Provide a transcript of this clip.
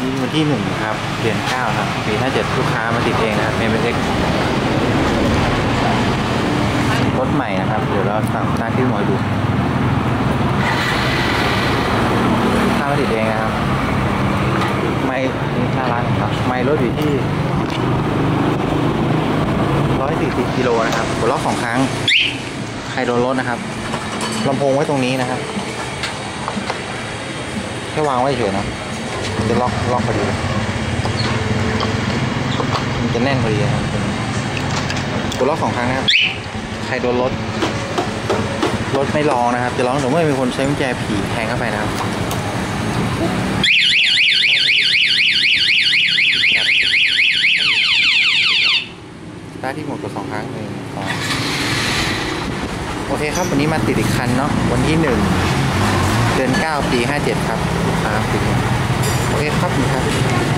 วันที่1ครับเดือน9ครับปี57ลูกค้ามาติดเองนะครับMSX รถใหม่นะครับเดี๋ยวเราสั่งหน้าที่หมอดูค่ามาติดเองนะครับไม่หน้าร้านครับไม่รถอยู่ที่140กิโลนะครับหัวล็อก2 ครั้งใครโดนรถนะครับลำโพงไว้ตรงนี้นะครับแค่วางไว้เฉยนะมันจะล็อกพอดีมันจะแน่นพอดีนะครับหัวล็อก2 ครั้งนะครับใครโดนรถไม่ร้องนะครับจะร้องแต่เมื่อมีคนใช้กุญแจผีแทงเข้าไปนะครับได้ที่หมดกด2 ครั้ง1 2โอเคครับวันนี้มาติดอีกคันเนาะวันที่1เดือน9ปี57ครับลูกค้าติดโอเคครับ